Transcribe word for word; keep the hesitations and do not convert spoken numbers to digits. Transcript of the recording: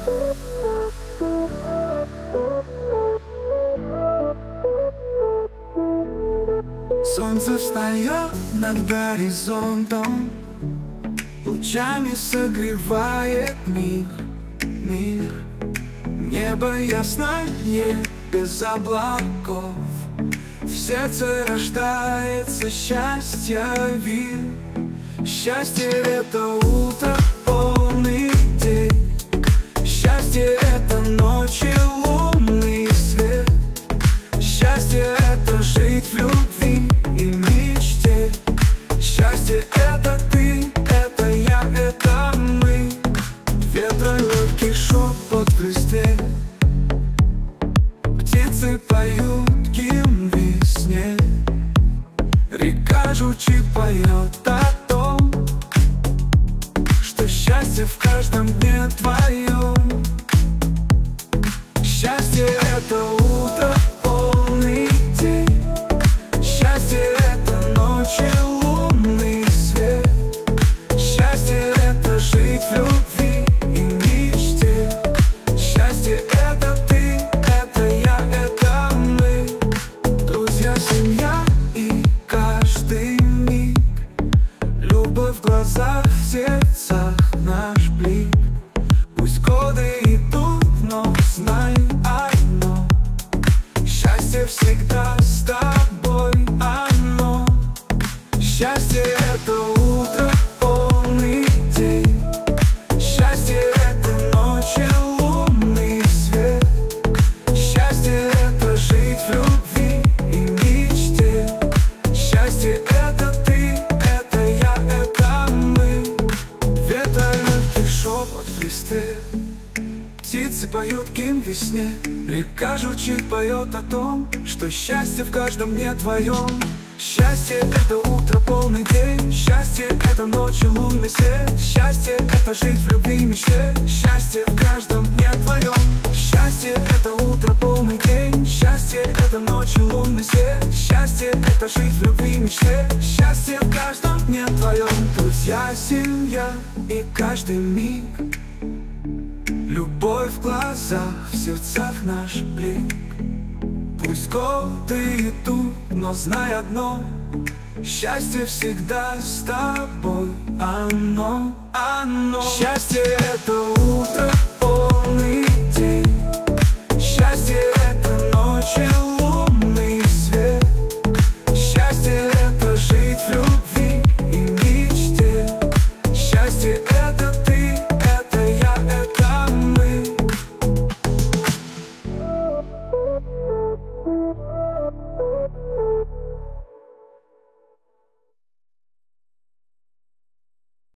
Солнце встает над горизонтом, лучами согревает мир, мир. Небо ясное, без облаков, в сердце рождается счастье, вир. Счастье — это утро, полный день. Счастье — это ночи, лунный свет. Счастье — это жить в любви и мечте. Счастье — это ты, это я, это мы. Ветра легкий шепот в листве, птицы поют гимн весне. Река журчит, поет о том, что счастье в каждом дне твоем. Счастье — это утро, полный день. Счастье — это ночи, лунный свет. Счастье — это жить в любви и мечте. Счастье — это ты, это я, это мы. Друзья, семья и каждый миг. Любовь в глазах, в сердцах наш блик. Пусть годы идут, но знай одно: счастье всегда с тобой оно. Счастье — это утро, полный день. Счастье — это ночи, лунный свет. Счастье — это жить в любви и мечте. Счастье — это ты, это я, это мы. Ветер легкий шепот в листве, птицы поют гимн весне. Река журчит, поет о том, что счастье в каждом дне твоем. Счастье — это утро, полный день. Счастье — это ночь и лунный свет. Счастье — это жить в любви и мечте. Счастье в каждом дне твоем. Счастье — это утро, полный день. Счастье — это ночь и лунный свет. Счастье — это жить в любви и мечте. Счастье в каждом дне твоем. Друзья, семья и каждый миг. Любовь в глазах, в сердцах наш блик. Пусть годы идут, но знай одно: счастье всегда с тобой оно, оно. Счастье — это